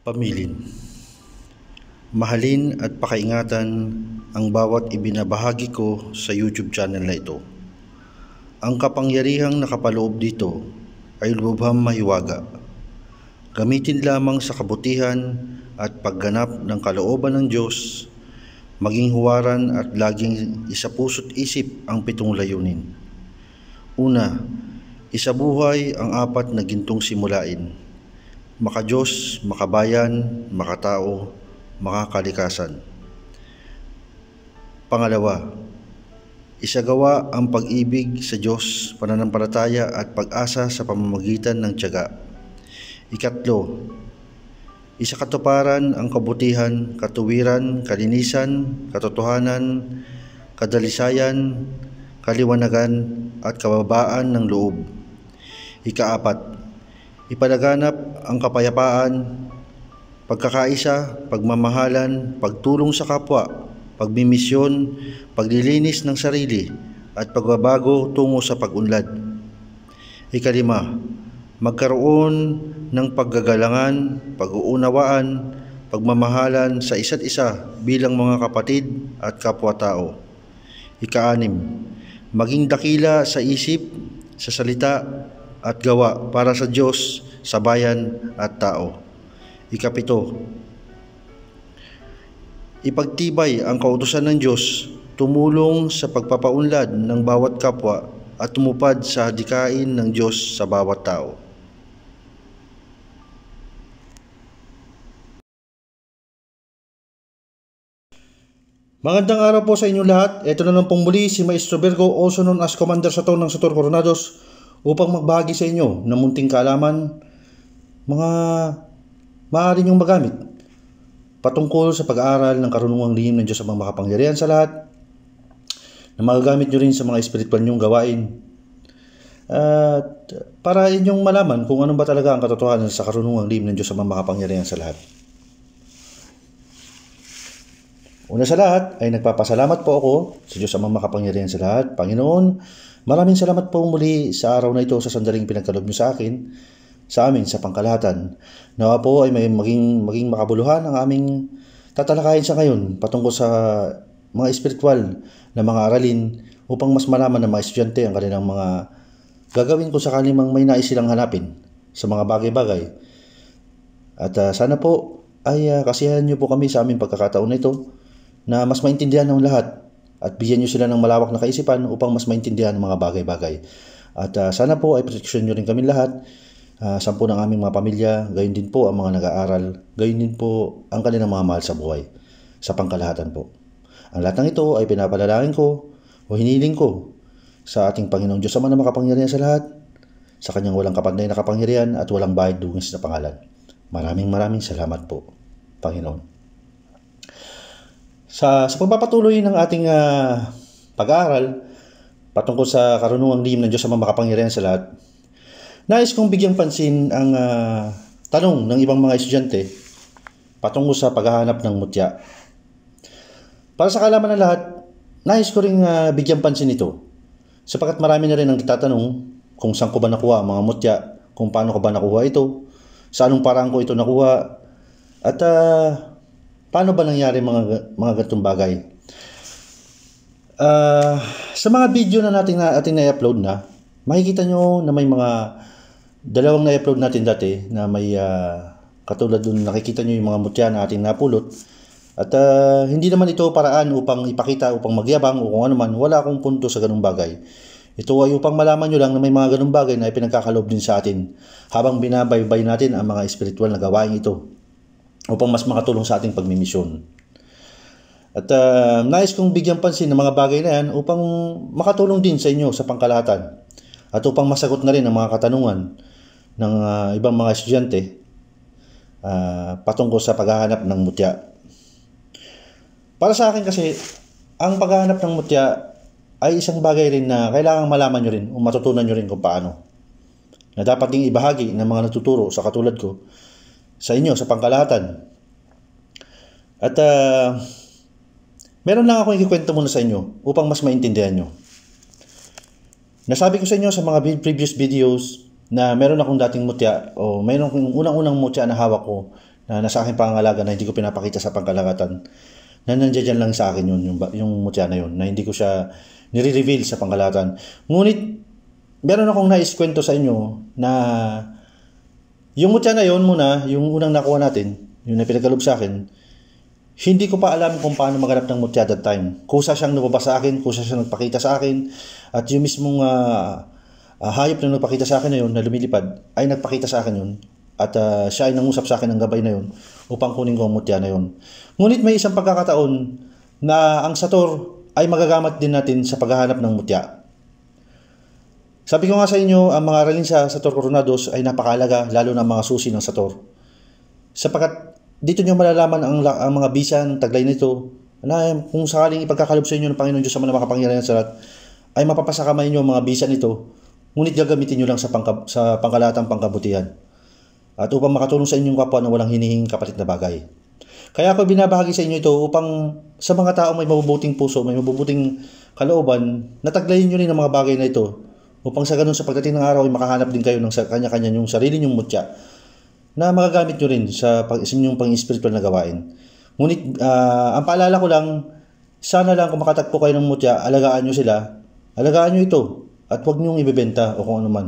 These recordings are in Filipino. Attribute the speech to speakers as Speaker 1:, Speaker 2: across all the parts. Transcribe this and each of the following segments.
Speaker 1: Pamilin. Mahalin at pakaingatan ang bawat ibinabahagi ko sa YouTube channel na ito. Ang kapangyarihang nakapaloob dito ay lubhang mahiwaga. Gamitin lamang sa kabutihan at pagganap ng kalooban ng Diyos, maging huwaran at laging isapuso't isip ang 7 layunin. Una, isabuhay ang 4 na gintong simulain: maka-Diyos, makabayan, makatao, makakalikasan. Pangalawa, isagawa ang pag-ibig sa Diyos, pananampalataya at pag-asa sa pamamagitan ng tiyaga. Ikatlo, isakatuparan ang kabutihan, katuwiran, kalinisan, katotohanan, kadalisayan, kaliwanagan at kababaan ng loob. Ika-4, ipalaganap ang kapayapaan, pagkakaisa, pagmamahalan, pagtulong sa kapwa, pagmimisyon, paglilinis ng sarili, at pagbabago tungo sa pag-unlad. Ika-5, magkaroon ng paggagalangan, pag-uunawaan, pagmamahalan sa isa't isa bilang mga kapatid at kapwa-tao. Ika-6, maging dakila sa isip, sa salita at gawa para sa Diyos, sa bayan at tao. Ika-7, ipagtibay ang kautusan ng Diyos, tumulong sa pagpapaunlad ng bawat kapwa at tumupad sa hadikain ng Diyos sa bawat tao.
Speaker 2: Magandang araw po sa inyo lahat. Ito na lang pong muli si Maestro Virgo, also known as Commander Sator ng Sator Coronados, upang magbahagi sa inyo ng munting kaalaman, mga maaari niyong magamit patungkol sa pag-aaral ng karunungang lihim ng Diyos Amang Makapangyarihan sa lahat, na magagamit nyo rin sa mga espiritual nyong gawain, at para inyong malaman kung ano ba talaga ang katotohanan sa karunungang lihim ng Diyos Amang Makapangyarihan sa lahat. Una sa lahat ay nagpapasalamat po ako sa Diyos Amang Makapangyarihan sa lahat. Panginoon, maraming salamat po muli sa araw na ito, sa sandaling pinagkaloob niyo sa akin, sa amin, sa pangkalahatan. Nawa po ay may maging makabuluhan ang aming tatalakayin sa ngayon patungkol sa mga espiritual na mga aralin, upang mas malaman ng mga estudyante ang kanilang mga gagawin kung sakali mang may nais silang hanapin sa mga bagay-bagay. At sana po ay kasiyahan niyo po kami sa aming pagkakataon na ito, na mas maintindihan ng lahat at bigyan nyo sila ng malawak na kaisipan upang mas maintindihan ng mga bagay-bagay. At sana po ay proteksyon nyo rin kami lahat, 10 ng aming mga pamilya, gayon din po ang mga nag-aaral, gayon din po ang kanilang mga mahal sa buhay, sa pangkalahatan po. Ang lahat ng ito ay pinapalalangin ko o hiniling ko sa ating Panginoong Diyos Ama na makapangyarihan sa lahat, sa kanyang walang kapantay na kapangyarihan at walang bahid dungis na pangalan. Maraming salamat po, Panginoon. Sa pagpapatuloy ng ating pag-aaral patungkol sa karunungang lihim ng Diyos Amang Makapangyarihan sa lahat, nais kong bigyang pansin ang tanong ng ibang mga estudyante patungkol sa paghahanap ng mutya. Para sa kaalaman ng lahat, nais ko ring bigyang pansin ito, sapagkat marami na rin ang tatanong kung saan ko ba nakuha ang mga mutya, kung paano ko ba nakuha ito, sa anong paraan ko ito nakuha, at paano ba nangyari mga ganitong bagay? Sa mga video na ating na-upload na, makikita nyo na may mga dalawang na-upload natin dati na may katulad dun, nakikita nyo yung mga mutya na ating napulot. At hindi naman ito paraan upang ipakita, upang magyabang o kung ano man. Wala akong punto sa ganung bagay. Ito ay upang malaman nyo lang na may mga ganung bagay na ipinagkakaloob din sa atin habang binabaybay natin ang mga espiritual na gawain ito, upang mas makatulong sa ating pagmimisyon. At nais kong bigyan pansin ng mga bagay na yan upang makatulong din sa inyo sa pangkalahatan, at upang masagot na rin ang mga katanungan ng ibang mga estudyante patungkol sa paghahanap ng mutya. Para sa akin kasi, ang paghahanap ng mutya ay isang bagay rin na kailangang malaman nyo rin o matutunan nyo rin kung paano, na dapat ding ibahagi ng mga natuturo sa katulad ko sa inyo sa pangkalahatan. At meron lang ako ikikwento muna sa inyo upang mas maintindihan nyo. Nasabi ko sa inyo sa mga previous videos na meron akong dating mutya, o meron akong unang-unang mutya na hawak ko na nasa akin pangangalaga na hindi ko pinapakita sa pangkalahatan. Na nandiyan lang sa akin yun, yung mutya na yun, na hindi ko siya nire-reveal sa pangkalahatan. Ngunit, meron akong naiskwento sa inyo na yung mutya na yun muna, yung unang nakuha natin, yung napinagkalob sa akin, hindi ko pa alam kung paano maghanap ng mutya that time. Kusa siyang nababa sa akin, kusa siyang nagpakita sa akin, at yung mismong hayop na nagpakita sa akin na yun, na lumilipad, ay nagpakita sa akin yun. At siya ay nangusap sa akin ng gabay na yun upang kunin ko ang mutya na yun. Ngunit may isang pagkakataon na ang sator ay magagamit din natin sa paghahanap ng mutya. Sabi ko nga sa inyo, ang mga aralin sa Sator Coronados ay napakahalaga, lalo na ang mga susi ng sator. Sapagkat dito nyo malalaman ang mga bisa ng taglay nito na kung sakaling ipagkakalob sa inyo ng Panginoon Diyos sa mga makapangyarihan sa lahat, ay mapapasakamay nyo ang mga bisa nito, ngunit gagamitin nyo lang sa pangkalahatang pangkabutihan. At upang makatulong sa inyong kapwa na walang hinihing kapalit na bagay. Kaya ako binabahagi sa inyo ito upang sa mga tao may mabubuting puso, may mabubuting kalooban, nataglayin nyo rin ang mga bagay na ito upang sa ganun sa pagdating ng araw ay makahanap din kayo ng kanya-kanya yung sarili nyong mutya na magagamit nyo rin sa inyong pang-spiritual na gawain. Ngunit ang paalala ko lang, sana lang kung makatagpo kayo ng mutya, alagaan nyo sila, alagaan nyo ito at huwag nyong ibebenta o kung ano man.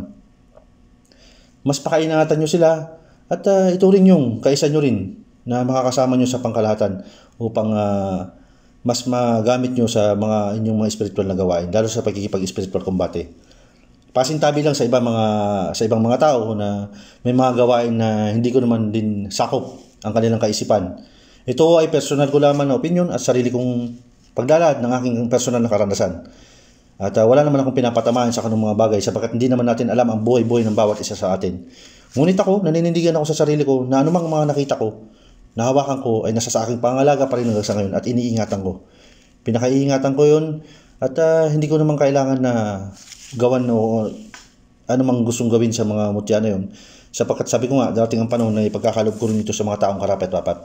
Speaker 2: Mas pakainatan nyo sila at ituring yung kaisa nyo rin na makakasama nyo sa pangkalahatan upang mas magamit nyo sa inyong mga spiritual na gawain, lalo sa pagkikipag-spiritual combate. Pasintabi lang sa ibang mga tao na may mga gawain na hindi ko naman din sakop ang kanilang kaisipan. Ito ay personal ko lamang na opinion at sarili kong paglalahad ng aking personal na karanasan. At wala naman akong pinapatamaan sa kanong mga bagay sapagkat hindi naman natin alam ang buhay-buhay ng bawat isa sa atin. Ngunit ako, naninindigan ako sa sarili ko na anumang mga nakita ko, nahawakan ko ay nasa sa aking pangalaga pa rin hanggang sa ngayon at iniingatan ko. Pinakaiingatan ko yun at hindi ko naman kailangan na gawan o anumang gustong gawin sa mga mutya na yun. Sapagkat sabi ko nga, darating ang panahon na ipagkakalob ko rin ito sa mga taong karapat-dapat.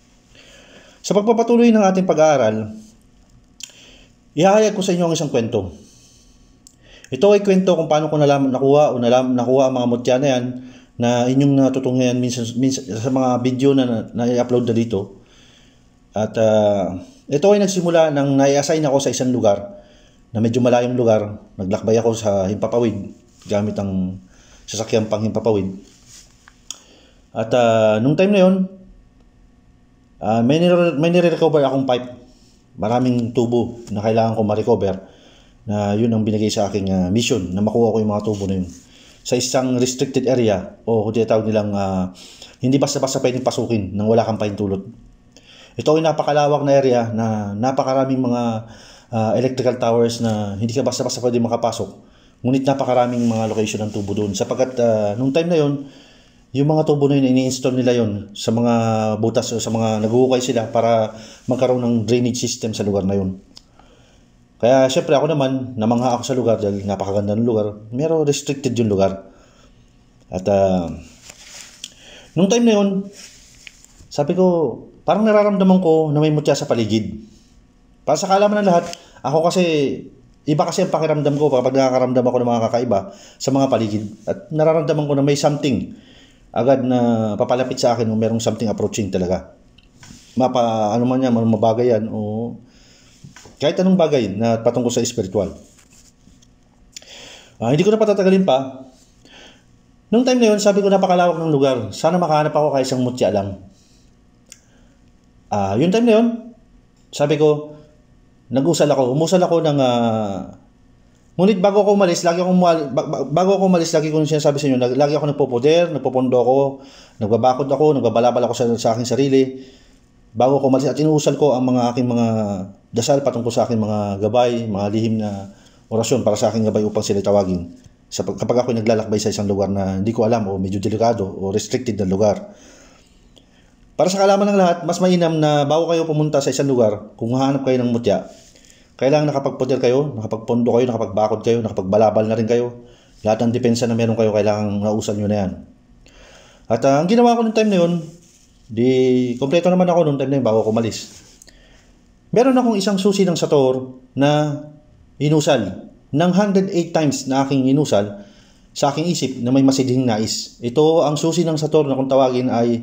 Speaker 2: Sa pagpapatuloy ng ating pag-aaral, ihahayag ko sa inyo ang isang kwento. Ito ay kwento kung paano ko nakuha ang mga mutya na yan na inyong natutunghayan minsan sa mga video na i-upload na dito. At ito ay nagsimula nang nai-assign ako sa isang lugar na medyo malayong lugar. Naglakbay ako sa Himpapawid gamit ang sasakyang pang Himpapawid. At nung time na yun, may nire-recover akong pipe. Maraming tubo na kailangan ko ma-recover, na yun ang binigay sa aking mission, na makuha ko yung mga tubo na yun sa isang restricted area o kung tinatawag nilang hindi basta-basta pwedeng pasukin nang wala kang pahintulot. Ito ay napakalawak na area na napakaraming mga electrical towers na hindi ka basta-basta pwedeng makapasok, ngunit napakaraming mga location ng tubo doon sapagkat nung time na yun, yung mga tubo na yun, ini-install nila yun sa mga butas o sa mga naguhukay sila para magkaroon ng drainage system sa lugar na yun. Kaya syempre ako naman, namangha ako sa lugar dahil napakaganda ng lugar. Pero restricted yung lugar. At nung time na yun, sabi ko, parang nararamdaman ko na may mutya sa paligid. Para sa kaalaman ng lahat, ako kasi, iba kasi ang pakiramdam ko kapag nakakaramdam ako ng mga kakaiba sa mga paligid. At nararamdaman ko na may something agad na papalapit sa akin o merong something approaching talaga. Ano man yan, mabagay yan o kahit anong bagay na patungkol sa spiritual. Hindi ko na patatagalin pa. Nung time na yun, sabi ko napakalawak ng lugar. Sana makahanap ako kahit isang mutya lang. Yung time na yun, sabi ko, umusal ako ng ngunit bago ako umalis, lagi kong sinasabi sa inyo, lagi ako nagpopoder, nagpopondo ako, nagbabakod ako, nagbabalabal ako sa aking sarili. Bago ako umalis at inuusal ko ang mga aking mga dasal patungkol sa aking mga gabay, mga lihim na orasyon para sa aking gabay upang sila tawagin. Kapag ako naglalakbay sa isang lugar na hindi ko alam o medyo delikado o restricted na lugar. Para sa kaalaman ng lahat, mas mainam na bago kayo pumunta sa isang lugar, kung hahanap kayo ng mutya, kailangan nakapagpoder kayo, nakapagpondo kayo, nakapagbakod kayo, nakapagbalabal na rin kayo. Lahat ng depensa na meron kayo, kailangan nausal nyo na yan. At ang ginawa ko noong time na yun, kompleto naman ako noong time na yun bago ako umalis. Meron akong isang susi ng sator na inusal. Ng 108 times na aking inusal, sa aking isip na may masidhing nais. Ito ang susi ng sator na kung tawagin ay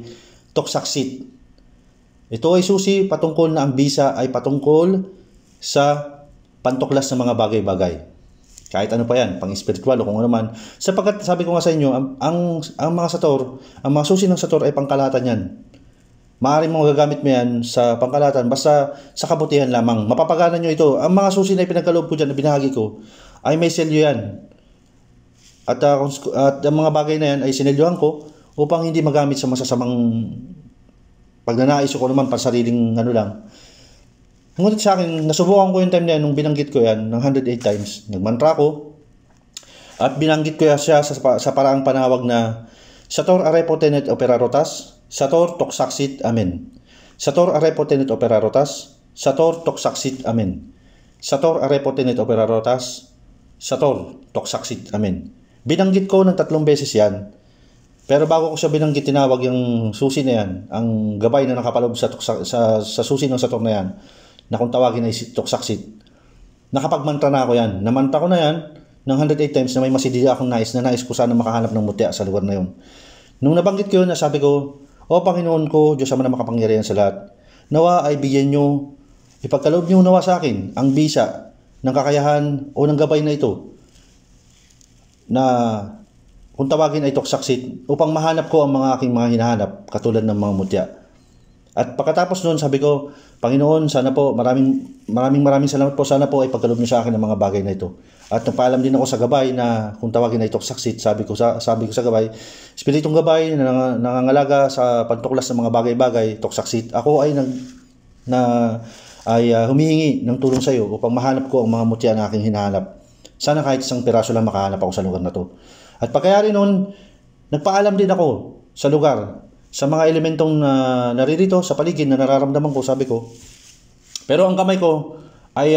Speaker 2: Toxaxit. Ito ay susi patungkol na ang bisa ay patungkol sa pantuklas ng mga bagay-bagay. Kahit ano pa yan, pang-spiritual o kung ano man. Sapagkat sabi ko nga sa inyo, ang mga sator, ang mga susi ng sator ay pangkalahatan yan. Maaaring mo gagamit mo yan sa pangkalahatan, basta sa kabutihan lamang. Mapapagana nyo ito. Ang mga susi na ipinagkaloob ko dyan, na binahagi ko, ay may selyo yan. At ang mga bagay na yan ay sinelyohan ko upang hindi magamit sa masasamang pagnanais ko naman para sariling ano lang. Ngunit sa akin, nasubukan ko yung time na yan, nung binanggit ko yan ng 108 times. Nagmantra ko at binanggit ko siya sa paraang panawag na Sator arepo tenet opera rotas, Sator toxaxit amen. Sator arepo tenet opera rotas, Sator toxaxit amen. Sator arepo tenet opera rotas, Sator toxaxit amen. Binanggit ko ng 3 beses yan. Pero bago ko siya binanggit, tinawag yung susi na yan, ang gabay na nakapalob sa susi ng sator na yan, na kung tawagin ay toxaxit. Nakapagmantra na ako yan. Namantra ko na yan ng 108 times na may masidya akong nais ko sana makahanap ng mutya sa lugar na yun. Nung nabanggit ko yun, nasabi ko, O Panginoon ko, Diyos Ama na makapangyarihan sa lahat, nawa ay bigyan nyo, ipagkaloob nyo nawa sa akin ang bisa ng kakayahan o ng gabay na ito na kung tawagin ay toxaxit upang mahanap ko ang mga aking mga hinahanap katulad ng mga mutya. At pagkatapos noon, sabi ko, Panginoon, sana po, maraming salamat po, sana po ay pagkaloob niyo sa akin ng mga bagay na ito. At nagpaalam din ako sa gabay na kung tawagin ay toxaxit, sabi ko sa gabay, Espiritong gabay na nangangalaga sa pantuklas ng mga bagay-bagay, toxaxit, ako ay humihingi ng tulong sa iyo upang mahanap ko ang mga mutya na aking hinahanap. Sana kahit isang piraso lang makahanap ako sa lugar na to. At pagkayari noon, nagpaalam din ako sa lugar, sa mga elementong naririto sa paligid na nararamdaman ko, sabi ko. Pero ang kamay ko ay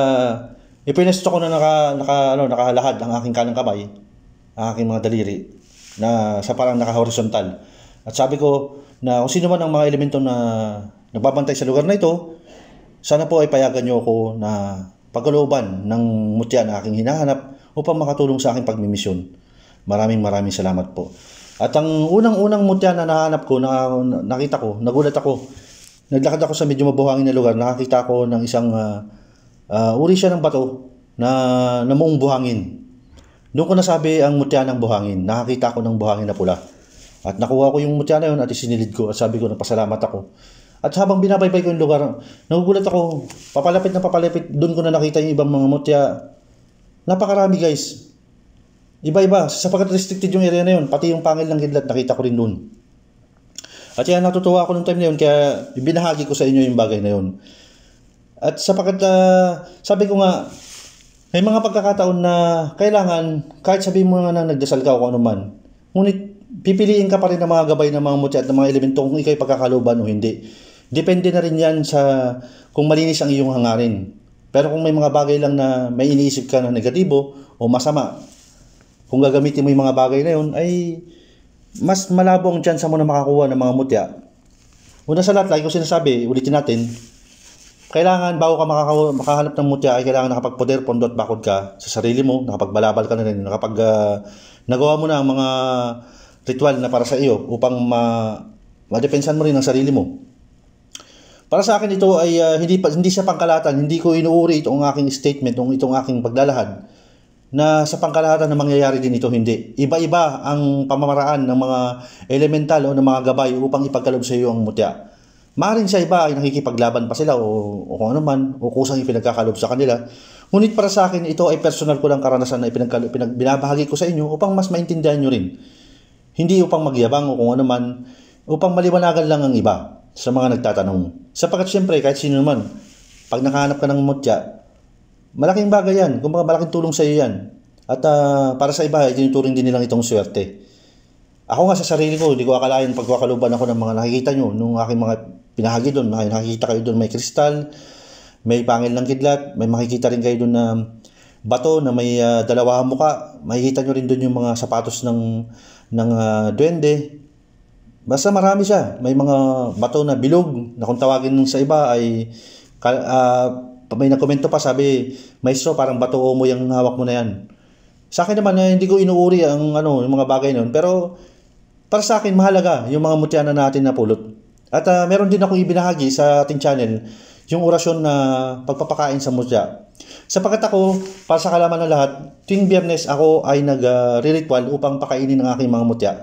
Speaker 2: ipinesto ko na nakalahad ang aking kanang kamay, ang aking mga daliri, na sa parang naka-horizontal. At sabi ko na kung sino man ang mga elemento na nagbabantay sa lugar na ito, sana po ay payagan niyo ako na pagkalooban ng mutya na aking hinahanap upang makatulong sa aking pagmimisyon. Maraming salamat po. At ang unang-unang mutya na nahanap ko, nakita ko, nagulat ako. Naglakad ako sa medyo mabuhangin na lugar, nakakita ko ng isang uri siya ng bato na namuong buhangin. Doon ko nasabi ang mutya ng buhangin. Nakakita ko ng buhangin na pula. At nakuha ko yung mutya na yun at isinilid ko at sabi ko nagpasalamat ako. At habang binabaybay ko yung lugar, nagugulat ako, papalapit, doon ko na nakita yung ibang mga mutya. Napakarami guys. Iba-iba, sapagkat restricted yung area na yun, pati yung pangil ng kidlat, nakita ko rin doon. At yan, natutuwa ako nung time na yun, kaya binahagi ko sa inyo yung bagay na yun. At sapagkat, sabi ko nga, may mga pagkakataon na kailangan, kahit sabihin mo nga na nagdasal ka o kung ano man, ngunit pipiliin ka pa rin ng mga gabay ng mga mutya at ng mga elemento kung ikay pagkakaluban o hindi. Depende na rin yan sa kung malinis ang iyong hangarin. Pero kung may mga bagay lang na may iniisip ka na negatibo o masama, kung gagamitin mo yung mga bagay na yun, ay mas malabo ang chance mo na makakuha ng mga mutya. Una sa lahat, like ko sinasabi, ulitin natin, kailangan bago ka makahanap ng mutya, ay kailangan nakapagpoder, pondot, bakod ka sa sarili mo, nakapagbalabal ka na rin, nagawa mo na ang mga ritual na para sa iyo upang madepensan mo rin ang sarili mo. Para sa akin ito ay hindi siya pangkalahatan, hindi ko inuuri itong aking statement, itong aking paglalahad, na sa pangkalahatan na mangyayari din ito, hindi. Iba-iba ang pamamaraan ng mga elemental o ng mga gabay upang ipagkaloob sa iyo ang mutya. Maaaring sa iba ay nakikipaglaban pa sila o kung ano man, o kusang ipinagkakaloob sa kanila. Ngunit para sa akin, ito ay personal ko lang karanasan na binabahagi ko sa inyo upang mas maintindihan nyo rin. Hindi upang magyabang o kung ano man, upang maliwanagan lang ang iba sa mga nagtatanong. Sapagkat siyempre, kahit sino naman, pag nakahanap ka ng mutya, malaking bagay yan. Kung malaking tulong sa iyo yan. At para sa iba, itinuturing din nilang itong swerte. Ako nga sa sarili ko, hindi ko akalain pagkakaluban ako ng mga nakikita nyo. Nung aking mga pinahagi doon, nakikita kayo doon may kristal, may pangil ng kidlat, may makikita rin kayo doon na bato na may dalawang muka. Makikita nyo rin doon yung mga sapatos ng duwende. Basta marami siya. May mga bato na bilog na kung tawagin sa iba ay may nakomento pa, sabi, Maestro, parang bato mo yung hawak mo na yan. Sa akin naman, hindi ko inuuri yung mga bagay noon, pero para sa akin mahalaga yung mga mutya na natin napulot. At meron din akong ibinahagi sa ating channel yung orasyon na pagpapakain sa mutya. Sapagkat ako, para sa kalaman ng lahat, tuwing Biyernes ako ay nag-ritual upang pakainin ng aking mga mutya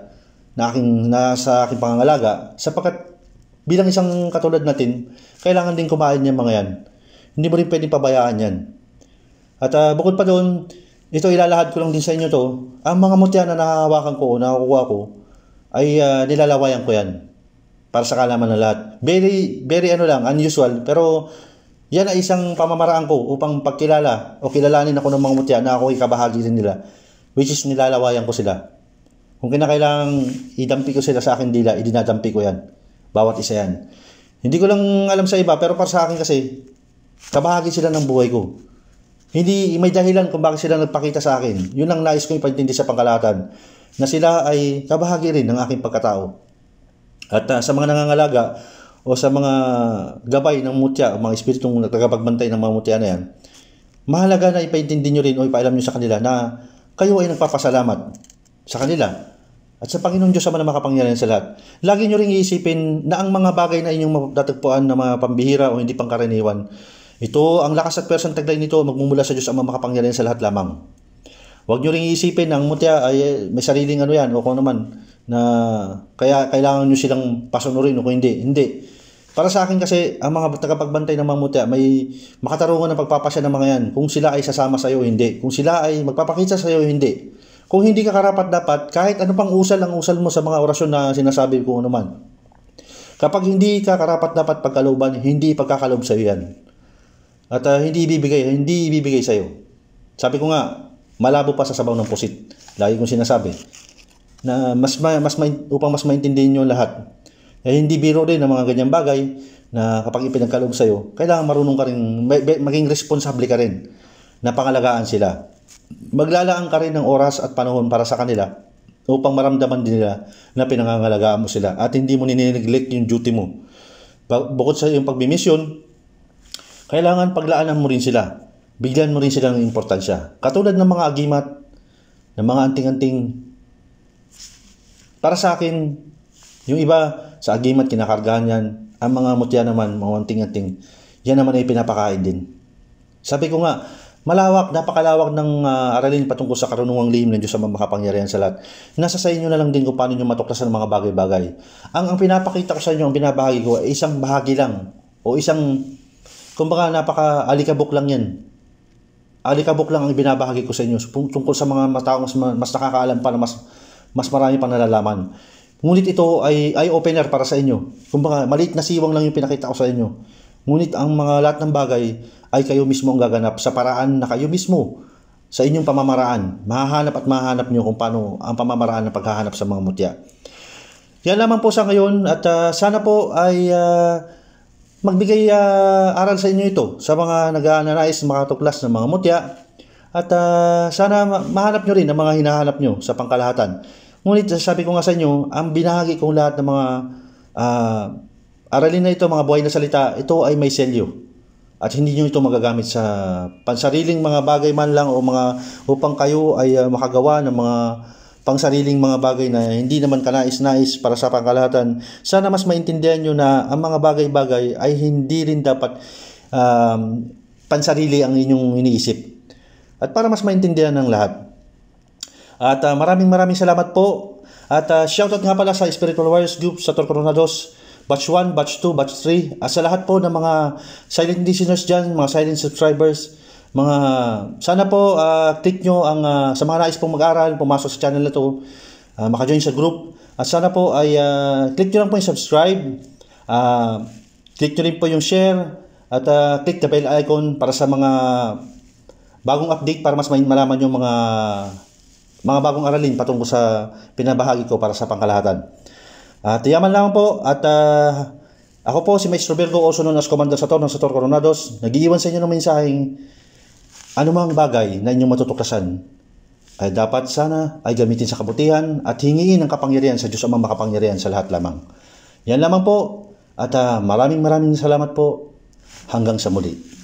Speaker 2: na sa aking pangangalaga. Sapagkat bilang isang katulad natin, kailangan din kumain niya mga yan. Hindi mo rin pwedeng pabayaan yan. At bukod pa doon, ito ilalahad ko lang din sa inyo to. Ang mga mutya na nahahawakan ko o nakukuha ko ay nilalawayan ko yan. Para sa kalaman ng lahat. Very unusual. Pero yan ay isang pamamaraan ko upang pagkilala o kilalanin ako ng mga mutya na ako ay kabahagi rin nila. Which is nilalawayan ko sila. Kung kinakailangang idampi ko sila sa akin dila, idinadampi ko yan. Bawat isa yan. Hindi ko lang alam sa iba, pero para sa akin kasi, kabahagi sila ng buhay ko. Hindi may dahilan kung bakit sila nagpakita sa akin. Yun ang nais kong ipaintindi sa pangkalahatan. Na sila ay kabahagi rin ng aking pagkatao. At sa mga nangangalaga o sa mga gabay ng mutya, mga espiritong nagtagapagbantay ng mga mutya na yan, mahalaga na ipaintindi nyo rin o ipailam nyo sa kanila na kayo ay nagpapasalamat sa kanila at sa Panginoong Diyos Ama na makapangyarihan sa lahat. Lagi nyo rin iisipin na ang mga bagay na inyong matatagpuan na mga pambihira o hindi pangkaraniwan, ito, ang lakas at persang taglay nito magmumula sa Diyos Ama makapangyarihan sa lahat lamang. Huwag nyo rin iisipin na ang mutya ay may sariling yan o kung naman na kaya kailangan nyo silang pasunurin o kung hindi. Hindi. Para sa akin kasi, ang mga tagapagbantay ng mga mutya, may makatarungan ng pagpapasya ng mga yan. Kung sila ay sasama sa iyo, hindi. Kung sila ay magpapakita sa iyo, hindi. Kung hindi ka karapat-dapat, kahit ano pang usal ang usal mo sa mga orasyon na sinasabi ko naman. Kapag hindi ka karapat-dapat pagkalooban, hindi pagkakaloob sa iyo yan. At hindi ibibigay sa iyo. Sabi ko nga, malabo pa sa sabaw ng pusit. Lagi kong sinasabi na upang mas maintindihan nyo lahat. Hindi biro rin ang mga ganyang bagay na kapag ipinagkaloob sa iyo, kailangan marunong ka rin, maging responsable ka rin na pangalagaan sila. Maglalaan ka rin ng oras at panahon para sa kanila upang maramdaman din nila na pinangangalagaan mo sila at hindi mo ninineglect yung duty mo. Bukod sa iyong pagbimisyon, kailangan paglaanan mo rin sila. Bigyan mo rin sila ng importansya. Katulad ng mga agimat, ng mga anting-anting. Para sa akin, yung iba sa agimat kinakargahan yan. Ang mga mutya naman, mga anting-anting, yan naman ay pinapakain din. Sabi ko nga, napakalawak ng aralin patungkol sa karunungang lihim ng Diyos sa makapangyarihan sa lahat. Nasa sa inyo na lang din kung paano nyo matuklasan ng mga bagay-bagay. Ang pinapakita ko sa inyo, ang binabahagi ko, ay isang bahagi lang. O isang, kumbaga napaka-alikabok lang yan. Alikabok lang ang binabahagi ko sa inyo tungkol sa mga tao mas nakakaalam pa na mas marami pang nalalaman. Ngunit ito ay eye-opener para sa inyo. Kumbaga, maliit na siwang lang yung pinakita ko sa inyo. Ngunit ang mga lahat ng bagay ay kayo mismo ang gaganap sa paraan na kayo mismo sa inyong pamamaraan. Mahahanap nyo kung paano ang pamamaraan ng paghahanap sa mga mutya. Yan lamang po sa ngayon at sana po ay magbigay aral sa inyo ito sa mga nag-aananais makatuklas ng mga mutya at sana mahanap nyo rin ang mga hinahanap nyo sa pangkalahatan. Ngunit sabi ko nga sa inyo, ang binahagi kong lahat ng mga aralin na ito, mga buhay na salita, ito ay may selyo. At hindi nyo ito magagamit sa pansariling mga bagay man lang o upang kayo ay makagawa ng mga pangsariling mga bagay na hindi naman kanais-nais para sa pangkalahatan. Sana mas maintindihan nyo na ang mga bagay-bagay ay hindi rin dapat pansarili ang inyong iniisip. At para mas maintindihan ng lahat. At maraming salamat po. At shoutout nga pala sa Spiritual Warriors Group sa Torcoronados, Batch 1, Batch 2, Batch 3. At sa lahat po ng mga silent listeners dyan, mga silent subscribers, sana po click nyo sa mga nais pong mag-aral, pumasok sa channel na to, maka-join sa group. At sana po ay click nyo lang po yung subscribe, click nyo rin po yung share, at click the bell icon para sa mga bagong update para mas malaman yung mga bagong aralin patungkol sa pinabahagi ko para sa pangkalahatan. At yaman lang po at ako po si Maestro Virgo, also known as Commander Sator ng Sator Coronados, nag-iiwan sa inyo ng mensaheng anumang bagay na inyong matutuklasan ay dapat sana ay gamitin sa kabutihan at hingiin ang kapangyarihan sa Diyos Amang makapangyarihan sa lahat lamang. Yan lamang po at maraming salamat po hanggang sa muli.